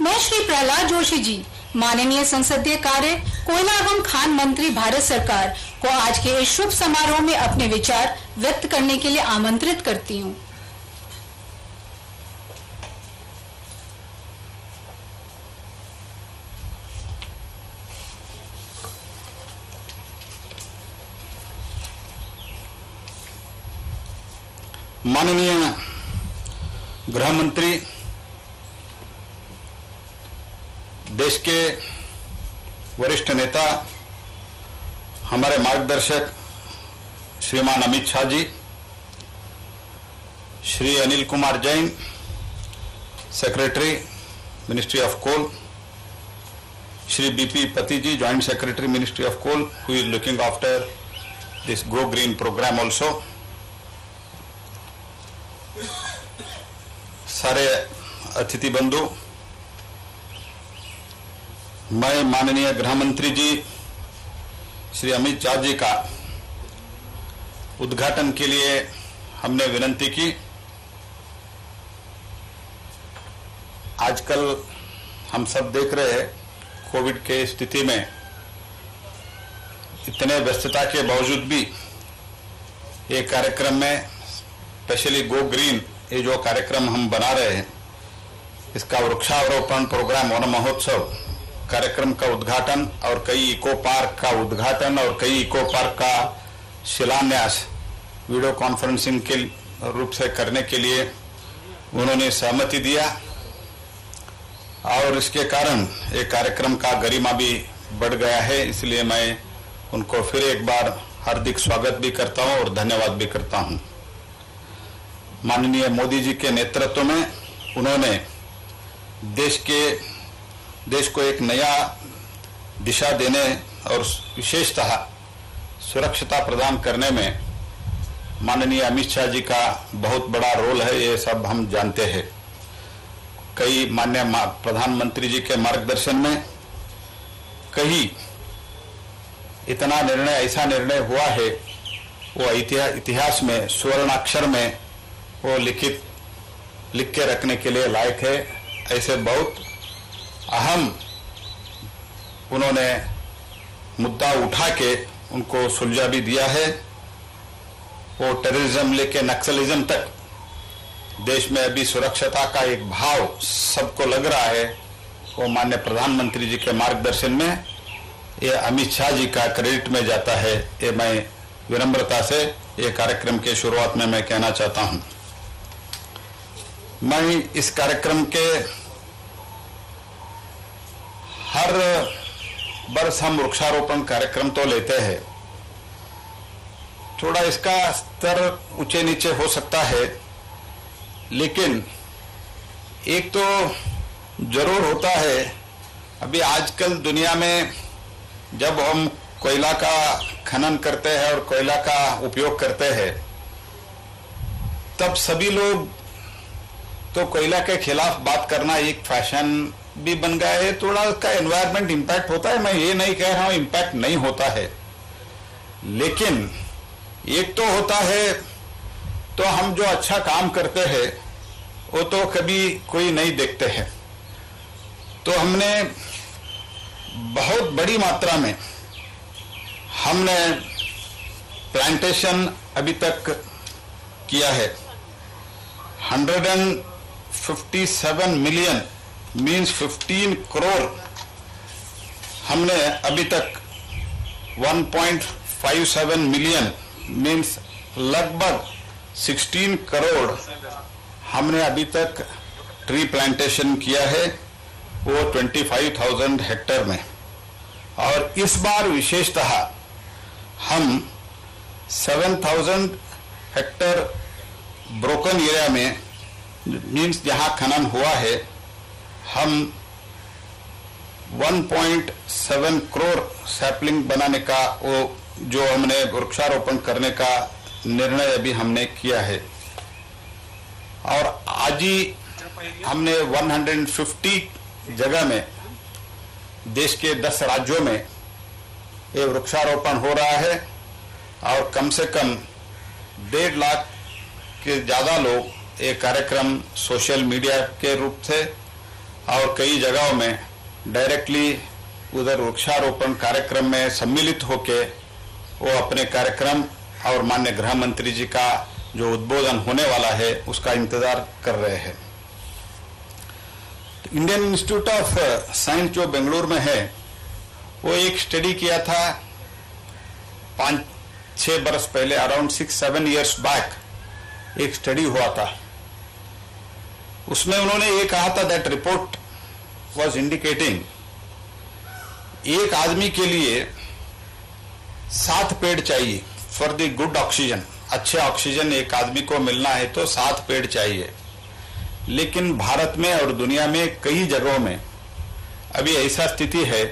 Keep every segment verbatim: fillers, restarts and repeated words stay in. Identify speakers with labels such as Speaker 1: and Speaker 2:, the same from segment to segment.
Speaker 1: मैं श्री प्रहलाद जोशी जी, माननीय संसदीय कार्य, कोयला एवं खान मंत्री भारत सरकार को आज के इस शुभ समारोह में अपने विचार व्यक्त करने के लिए आमंत्रित करती हूँ।
Speaker 2: माननीय गृह मंत्री, देश के वरिष्ठ नेता, हमारे मार्गदर्शक श्रीमान Amit Shah ji, Shri Anil Kumar Jain, secretary ministry of coal, Shri BP Pati ji, joint secretary ministry of coal, who is looking after this go green programme also, सारे अतिथि बंधु, मैं माननीय गृह मंत्री जी श्री अमित शाह जी का उद्घाटन के लिए हमने विनती की। आजकल हम सब देख रहे हैं, कोविड के स्थिति में इतने व्यस्तता के बावजूद भी ये कार्यक्रम में, स्पेशली गो ग्रीन, ये जो कार्यक्रम हम बना रहे हैं, इसका वृक्षारोपण प्रोग्राम वन महोत्सव कार्यक्रम का उद्घाटन और कई इको पार्क का उद्घाटन और कई इको पार्क का शिलान्यास वीडियो कॉन्फ्रेंसिंग के रूप से करने के लिए उन्होंने सहमति दिया और इसके कारण ये कार्यक्रम का गरिमा भी बढ़ गया है। इसलिए मैं उनको फिर एक बार हार्दिक स्वागत भी करता हूं और धन्यवाद भी करता हूं। माननीय मोदी जी के नेतृत्व में उन्होंने देश के देश को एक नया दिशा देने और विशेषतः सुरक्षता प्रदान करने में माननीय अमित शाह जी का बहुत बड़ा रोल है, ये सब हम जानते हैं। कई माननीय प्रधानमंत्री जी के मार्गदर्शन में कई इतना निर्णय ऐसा निर्णय हुआ है, वो इतिहास में स्वर्णाक्षर में वो लिखित लिख के रखने के लिए लायक है। ऐसे बहुत अहम उन्होंने मुद्दा उठा के उनको सुलझा भी दिया है। वो टेररिज्म लेके नक्सलिज्म तक देश में अभी सुरक्षता का एक भाव सबको लग रहा है, वो माननीय प्रधानमंत्री जी के मार्गदर्शन में ये अमित शाह जी का क्रेडिट में जाता है। ये मैं विनम्रता से ये कार्यक्रम के शुरुआत में मैं कहना चाहता हूं। मैं इस कार्यक्रम के हर वर्ष हम वृक्षारोपण कार्यक्रम तो लेते हैं, थोड़ा इसका स्तर ऊंचे नीचे हो सकता है, लेकिन एक तो जरूर होता है। अभी आजकल दुनिया में जब हम कोयला का खनन करते हैं और कोयला का उपयोग करते हैं, तब सभी लोग तो कोयला के खिलाफ बात करना एक फैशन भी बन गया है। थोड़ा उसका एनवायरमेंट इंपैक्ट होता है, मैं ये नहीं कह रहा हूं इंपैक्ट नहीं होता है, लेकिन एक तो होता है, तो हम जो अच्छा काम करते हैं वो तो कभी कोई नहीं देखते हैं। तो हमने बहुत बड़ी मात्रा में हमने प्लांटेशन अभी तक किया है। Hundred and fifty seven million means fifteen crore हमने अभी तक one point five seven million means लगभग सिक्सटीन करोड़ हमने अभी तक ट्री प्लांटेशन किया है, वो ट्वेंटी फाइव थाउजेंड हेक्टेयर में। और इस बार विशेषतः हम seven thousand hectare broken area में, मीन्स जहां खनन हुआ है, हम one point seven crore sapling बनाने का, वो जो हमने वृक्षारोपण करने का निर्णय अभी हमने किया है। और आज ही हमने एक सौ पचास जगह में देश के दस राज्यों में ये वृक्षारोपण हो रहा है और कम से कम डेढ़ लाख के ज्यादा लोग ये कार्यक्रम सोशल मीडिया के रूप से और और कई जगहों में डायरेक्टली उधर वृक्षारोपण कार्यक्रम में सम्मिलित होके वो अपने कार्यक्रम और माननीय गृह मंत्री जी का जो उद्बोधन होने वाला है उसका इंतजार कर रहे हैं। तो इंडियन इंस्टीट्यूट ऑफ साइंस जो बेंगलुरु में है वो एक स्टडी किया था पाँच छः बरस पहले, around six seven years back एक स्टडी हुआ था। उसमें उन्होंने ये कहा था दैट रिपोर्ट वाज इंडिकेटिंग एक आदमी के लिए सात पेड़ चाहिए फॉर द गुड ऑक्सीजन। अच्छे ऑक्सीजन एक आदमी को मिलना है तो सात पेड़ चाहिए, लेकिन भारत में और दुनिया में कई जगहों में अभी ऐसा स्थिति है,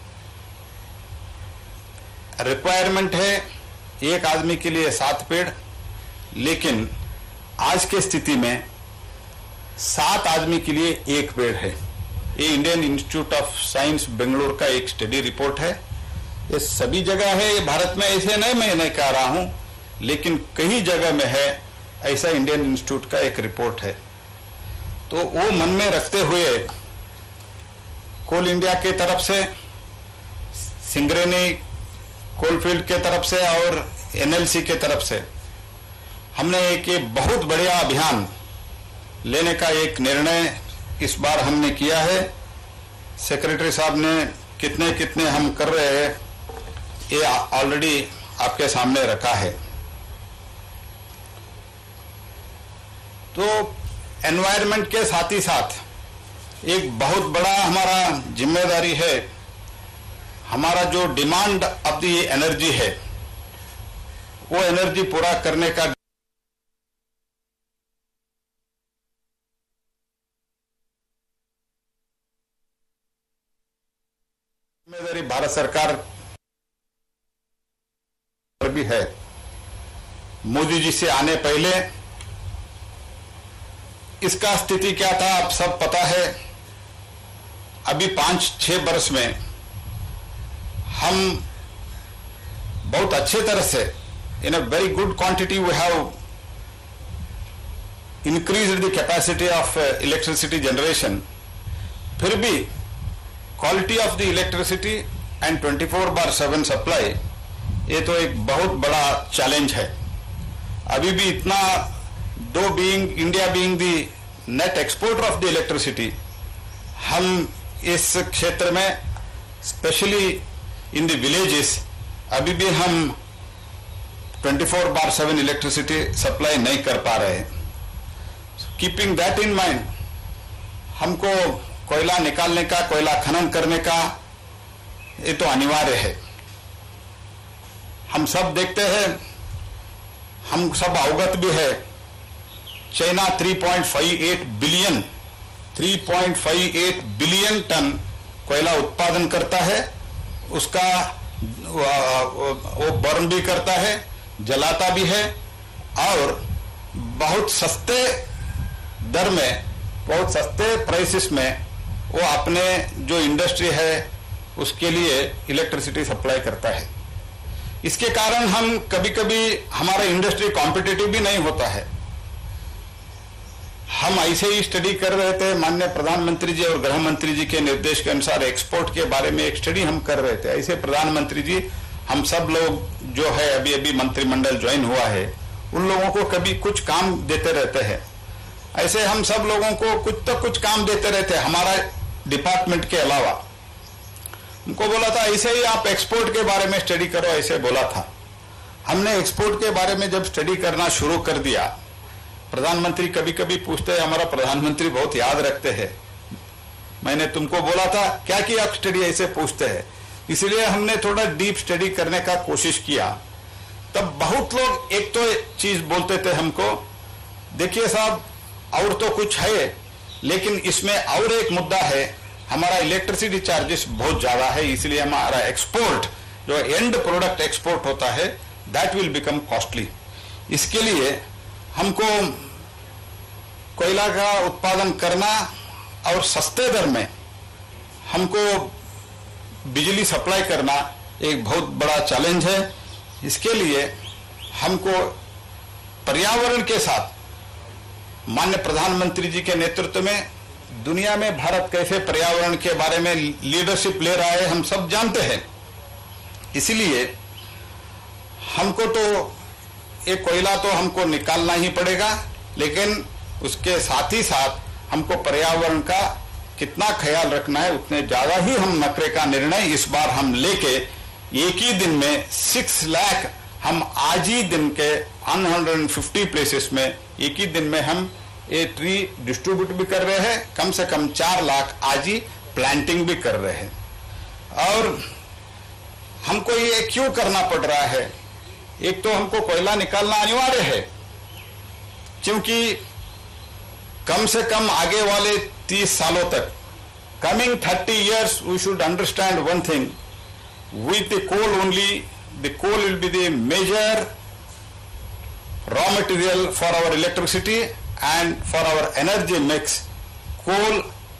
Speaker 2: रिक्वायरमेंट है एक आदमी के लिए सात पेड़, लेकिन आज के स्थिति में सात आदमी के लिए एक पेड़ है। ये Indian Institute of Science Bengaluru का एक स्टडी रिपोर्ट है। ये सभी जगह है, ये भारत में ऐसे नहीं, मैं नहीं कह रहा हूं, लेकिन कई जगह में है ऐसा इंडियन इंस्टीट्यूट का एक रिपोर्ट है। तो वो मन में रखते हुए कोल इंडिया के तरफ से, सिंगरेनी कोलफील्ड के तरफ से और एनएलसी के तरफ से हमने एक बहुत बढ़िया अभियान लेने का एक निर्णय इस बार हमने किया है। सेक्रेटरी साहब ने कितने कितने हम कर रहे हैं ये ऑलरेडी आपके सामने रखा है। तो एनवायरनमेंट के साथ ही साथ एक बहुत बड़ा हमारा जिम्मेदारी है, हमारा जो डिमांड ऑफ द एनर्जी है वो एनर्जी पूरा करने का जिम्मेदारी भारत सरकार पर भी है। मोदी जी से आने पहले इसका स्थिति क्या था आप सब पता है। अभी पांच छह वर्ष में हम बहुत अच्छे तरह से in a very good quantity we have increased the capacity of electricity generation, फिर भी quality of the electricity and twenty four बार सेवन सप्लाई ये तो एक बहुत बड़ा चैलेंज है। अभी भी इतना though being India being the net exporter of the electricity, हम इस क्षेत्र में स्पेशली इन द विलेजेस अभी भी हम ट्वेंटी फोर बार सेवन इलेक्ट्रिसिटी सप्लाई नहीं कर पा रहे हैं। कीपिंग दैट इन माइंड हमको कोयला निकालने का, कोयला खनन करने का ये तो अनिवार्य है। हम सब देखते हैं, हम सब अवगत भी है, China three point five eight billion three point five eight billion ton कोयला उत्पादन करता है। उसका वो बर्न भी करता है, जलाता भी है और बहुत सस्ते दर में, बहुत सस्ते प्राइसेस में वो अपने जो इंडस्ट्री है उसके लिए इलेक्ट्रिसिटी सप्लाई करता है। इसके कारण हम कभी कभी हमारा इंडस्ट्री कॉम्पिटिटिव भी नहीं होता है। हम ऐसे ही स्टडी कर रहे थे, माननीय प्रधानमंत्री जी और गृह मंत्री जी के निर्देश के अनुसार एक्सपोर्ट के बारे में एक स्टडी हम कर रहे थे। ऐसे प्रधानमंत्री जी, हम सब लोग जो है अभी अभी मंत्रिमंडल ज्वाइन हुआ है, उन लोगों को कभी कुछ काम देते रहते हैं। ऐसे हम सब लोगों को कुछ तो कुछ काम देते रहते हैं हमारा डिपार्टमेंट के अलावा। उनको बोला था ऐसे ही आप एक्सपोर्ट के बारे में स्टडी करो, ऐसे बोला था। हमने एक्सपोर्ट के बारे में जब स्टडी करना शुरू कर दिया, प्रधानमंत्री कभी कभी पूछते हैं, हमारा प्रधानमंत्री बहुत याद रखते हैं, मैंने तुमको बोला था क्या कि आप स्टडी ऐसे पूछते हैं। इसलिए हमने थोड़ा डीप स्टडी करने का कोशिश किया। तब बहुत लोग एक तो चीज बोलते थे हमको, देखिए साहब और तो कुछ है, लेकिन इसमें और एक मुद्दा है, हमारा इलेक्ट्रिसिटी चार्जेस बहुत ज्यादा है, इसलिए हमारा एक्सपोर्ट जो एंड प्रोडक्ट एक्सपोर्ट होता है दैट विल बिकम कॉस्टली। इसके लिए हमको कोयला का उत्पादन करना और सस्ते दर में हमको बिजली सप्लाई करना एक बहुत बड़ा चैलेंज है। इसके लिए हमको पर्यावरण के साथ माननीय प्रधानमंत्री जी के नेतृत्व में दुनिया में भारत कैसे पर्यावरण के बारे में लीडरशिप ले रहा है हम सब जानते हैं। इसलिए हमको तो ये कोयला तो हमको निकालना ही पड़ेगा, लेकिन उसके साथ ही साथ हमको पर्यावरण का कितना ख्याल रखना है उतने ज्यादा ही हम नखरे का निर्णय इस बार हम लेके एक ही दिन में सिक्स लाख हम आज ही दिन के वन हंड्रेड फिफ्टी प्लेसेस में एक ही दिन में हम ये ट्री डिस्ट्रीब्यूट भी कर रहे हैं। कम से कम चार लाख आज ही प्लांटिंग भी कर रहे हैं। और हमको ये क्यों करना पड़ रहा है? एक तो हमको कोयला निकालना अनिवार्य है, क्योंकि कम से कम आगे वाले तीस सालों तक, coming thirty years, we should understand one thing, with the coal only, the coal will be the major raw material for our electricity and for our energy mix. Coal,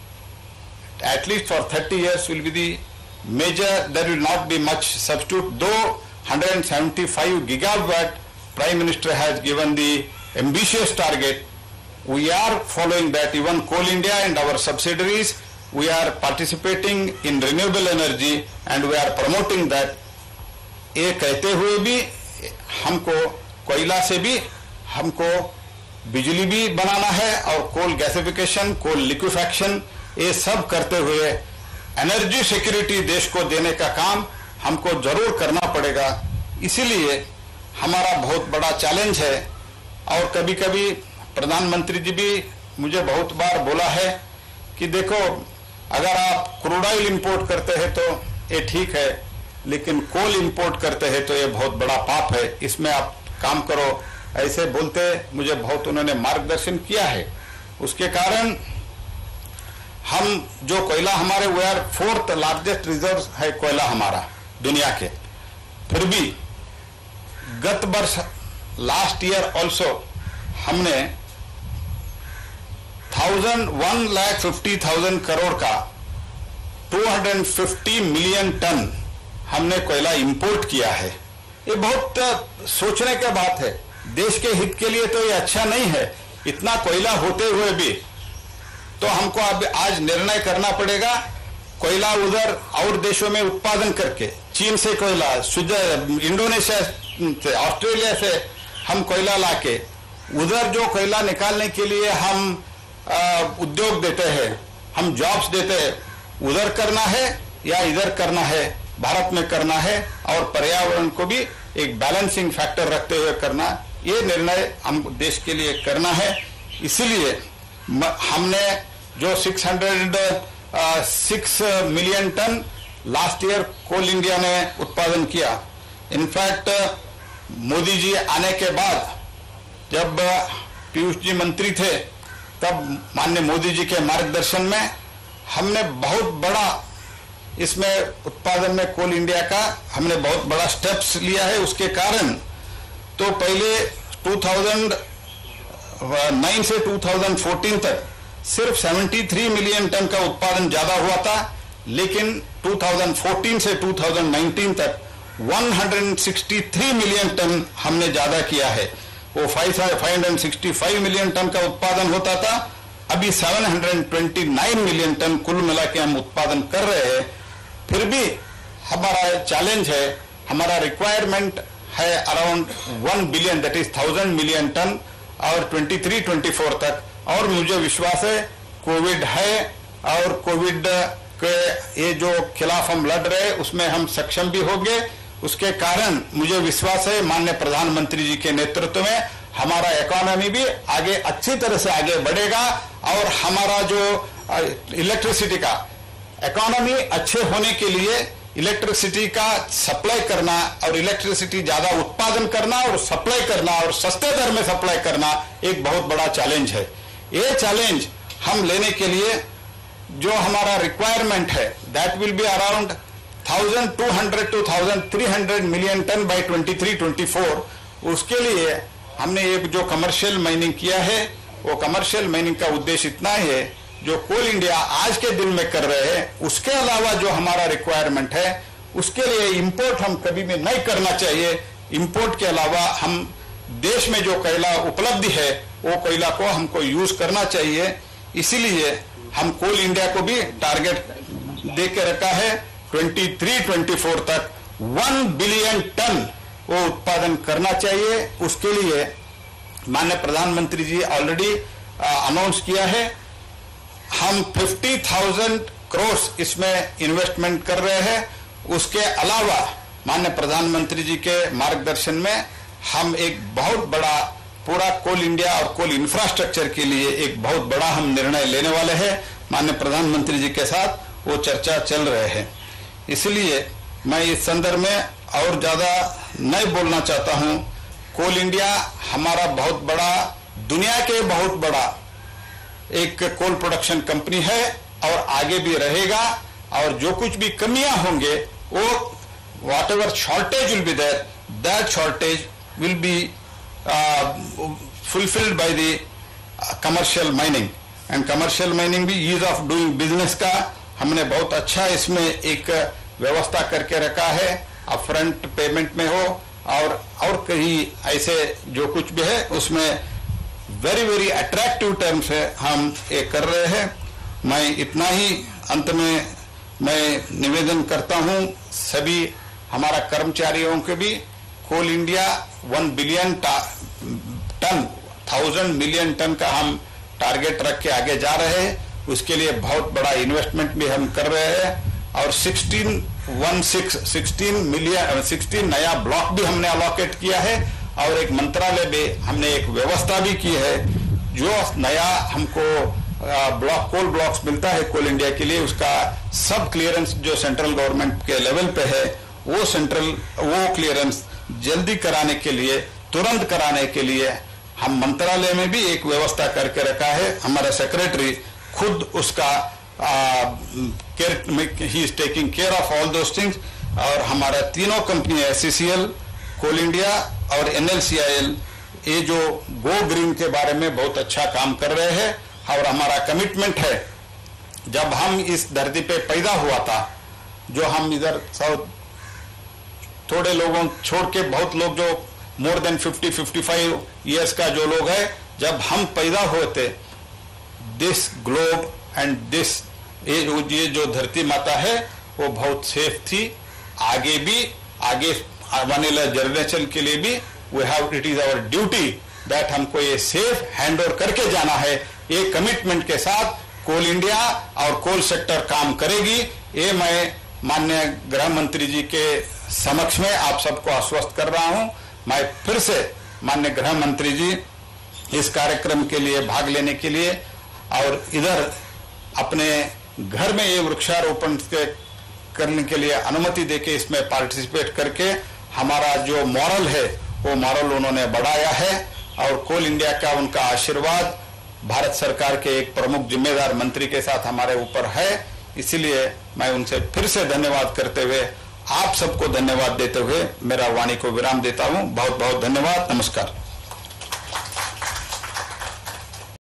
Speaker 2: at least for thirty years, will be the major. There will not be much substitute, though one hundred seventy-five gigawatt Prime Minister has given the ambitious target. We are following that. Even Coal India and our subsidiaries, we are participating in renewable energy and we are promoting that. ये कहते हुए भी हमको कोयला से भी हमको बिजली भी बनाना है और कोल गैसिफिकेशन, कोल लिक्विफैक्शन, ये सब करते हुए एनर्जी सिक्योरिटी देश को देने का काम हमको जरूर करना पड़ेगा। इसीलिए हमारा बहुत बड़ा चैलेंज है। और कभी कभी प्रधानमंत्री जी भी मुझे बहुत बार बोला है कि देखो, अगर आप क्रूड ऑयल इंपोर्ट करते हैं तो ये ठीक है, लेकिन कोल इंपोर्ट करते हैं तो ये बहुत बड़ा पाप है, इसमें आप काम करो। ऐसे बोलते मुझे बहुत उन्होंने मार्गदर्शन किया है। उसके कारण हम जो कोयला हमारे, we are fourth largest reserve है कोयला हमारा दुनिया के। फिर भी गत वर्ष लास्ट ईयर ऑल्सो हमने thousand one lakh fifty thousand crore का two hundred fifty million ton हमने कोयला इंपोर्ट किया है। ये बहुत सोचने की बात है। देश के हित के लिए तो ये अच्छा नहीं है। इतना कोयला होते हुए भी तो हमको अब आज निर्णय करना पड़ेगा, कोयला उधर और देशों में उत्पादन करके, चीन से कोयला, इंडोनेशिया से, ऑस्ट्रेलिया से हम कोयला लाके उधर जो कोयला निकालने के लिए हम आ, उद्योग देते हैं, हम जॉब्स देते हैं, उधर करना है या इधर करना है, भारत में करना है, और पर्यावरण को भी एक बैलेंसिंग फैक्टर रखते हुए करना, ये निर्णय हम देश के लिए करना है। इसलिए हमने जो six hundred six million ton last year Coal India ने उत्पादन किया। इनफैक्ट मोदी जी आने के बाद जब पीयूष जी मंत्री थे, तब माननीय मोदी जी के मार्गदर्शन में हमने बहुत बड़ा इसमें उत्पादन में कोल इंडिया का हमने बहुत बड़ा स्टेप्स लिया है। उसके कारण तो पहले टू थाउजेंड नाइन से टू थाउजेंड फोर्टीन तक सिर्फ तिहत्तर मिलियन टन का उत्पादन ज्यादा हुआ था, लेकिन टू थाउजेंड फोर्टीन से टू थाउजेंड नाइनटीन तक एक सौ तिरसठ मिलियन टन हमने ज्यादा किया है। वो पाँच सौ पैंसठ मिलियन टन का उत्पादन होता था, अभी सात सौ उनतीस मिलियन टन कुल मिला के हम उत्पादन कर रहे हैं। फिर भी हमारा चैलेंज है, हमारा रिक्वायरमेंट है around one billion, that is thousand million ton, और तेईस चौबीस तक। और मुझे विश्वास है कोविड है और कोविड के ये जो खिलाफ हम लड़ रहे हैं उसमें हम सक्षम भी होंगे। उसके कारण मुझे विश्वास है माननीय प्रधानमंत्री जी के नेतृत्व में हमारा इकोनॉमी भी आगे अच्छी तरह से आगे बढ़ेगा, और हमारा जो इलेक्ट्रिसिटी का इकोनॉमी अच्छे होने के लिए इलेक्ट्रिसिटी का सप्लाई करना और इलेक्ट्रिसिटी ज्यादा उत्पादन करना और सप्लाई करना और सस्ते दर में सप्लाई करना एक बहुत बड़ा चैलेंज है। ये चैलेंज हम लेने के लिए जो हमारा रिक्वायरमेंट है that will be around thousand two hundred two thousand three hundred million ton by twenty three twenty four. उसके लिए हमने एक जो कमर्शियल माइनिंग किया है, वो कमर्शियल माइनिंग का उद्देश्य इतना है, जो कोल इंडिया आज के दिन में कर रहे हैं उसके अलावा जो हमारा रिक्वायरमेंट है उसके लिए इंपोर्ट हम कभी भी नहीं करना चाहिए। इंपोर्ट के अलावा हम देश में जो कोयला उपलब्धि है वो कोयला को हमको यूज करना चाहिए। इसीलिए हम कोल इंडिया को भी टारगेट दे के रखा है तेईस चौबीस तक वन बिलियन टन वो उत्पादन करना चाहिए। उसके लिए माननीय प्रधानमंत्री जी ऑलरेडी अनाउंस किया है, हम पचास हज़ार करोड़ इसमें इन्वेस्टमेंट कर रहे हैं। उसके अलावा माननीय प्रधानमंत्री जी के मार्गदर्शन में हम एक बहुत बड़ा पूरा कोल इंडिया और कोल इंफ्रास्ट्रक्चर के लिए एक बहुत बड़ा हम निर्णय लेने वाले हैं। माननीय प्रधानमंत्री जी के साथ वो चर्चा चल रहे हैं। इसलिए मैं इस संदर्भ में और ज्यादा नहीं बोलना चाहता हूं। कोल इंडिया हमारा बहुत बड़ा, दुनिया के बहुत बड़ा एक कोल प्रोडक्शन कंपनी है और आगे भी रहेगा। और जो कुछ भी कमियां होंगे वो whatever shortage will be there, that shortage will be fulfilled by the commercial mining. And commercial mining भी ईज ऑफ डूइंग बिजनेस का हमने बहुत अच्छा इसमें एक व्यवस्था करके रखा है। अपफ्रंट पेमेंट में हो और और कहीं ऐसे जो कुछ भी है उसमें वेरी वेरी अट्रैक्टिव टर्म्स है हम ये कर रहे हैं। मैं इतना ही अंत में मैं निवेदन करता हूं सभी हमारा कर्मचारियों के भी, Coal India one billion ton thousand million ton का हम टारगेट रख के आगे जा रहे हैं। उसके लिए बहुत बड़ा इन्वेस्टमेंट भी हम कर रहे हैं और सोलह सोलह मिलियन सोलह नया ब्लॉक भी हमने अलॉकेट किया है और एक मंत्रालय में हमने एक व्यवस्था भी की है। जो नया हमको ब्लॉक कोल ब्लॉक्स मिलता है कोल इंडिया के लिए, उसका सब क्लियरेंस जो सेंट्रल गवर्नमेंट के लेवल पे है वो सेंट्रल वो क्लियरेंस जल्दी कराने के लिए, तुरंत कराने के लिए हम मंत्रालय में भी एक व्यवस्था करके रखा है। हमारा सेक्रेटरी खुद उसका केयर ही is taking care of all those things. और हमारा तीनों company S C C L, Coal India और N L C I L ये जो गो ग्रीन के बारे में बहुत अच्छा काम कर रहे हैं। और हमारा कमिटमेंट है, जब हम इस धरती पे पैदा हुआ था, जो हम इधर साउथ थोड़े लोगों छोड़ के बहुत लोग जो more than fifty fifty five years का जो लोग है, जब हम पैदा हुए थे, दिस ग्लोब एंड दिस ये जो धरती माता है वो बहुत सेफ थी। आगे भी आगे आने वाले जनरेशन के लिए भी we have it is our duty that हमको ये सेफ हैंड ओवर करके जाना है। ये कमिटमेंट के साथ कोल इंडिया और कोल सेक्टर काम करेगी। ये मैं माननीय गृह मंत्री जी के समक्ष में आप सबको आश्वस्त कर रहा हूं। मैं फिर से माननीय गृह मंत्री जी इस कार्यक्रम के लिए भाग लेने के लिए और इधर अपने घर में ये वृक्षारोपण के करने के लिए अनुमति देके इसमें पार्टिसिपेट करके हमारा जो मॉरल है वो मॉरल उन्होंने बढ़ाया है। और कोल इंडिया का उनका आशीर्वाद भारत सरकार के एक प्रमुख जिम्मेदार मंत्री के साथ हमारे ऊपर है। इसीलिए मैं उनसे फिर से धन्यवाद करते हुए आप सबको धन्यवाद देते हुए मेरा वाणी को विराम देता हूं। बहुत बहुत धन्यवाद। नमस्कार।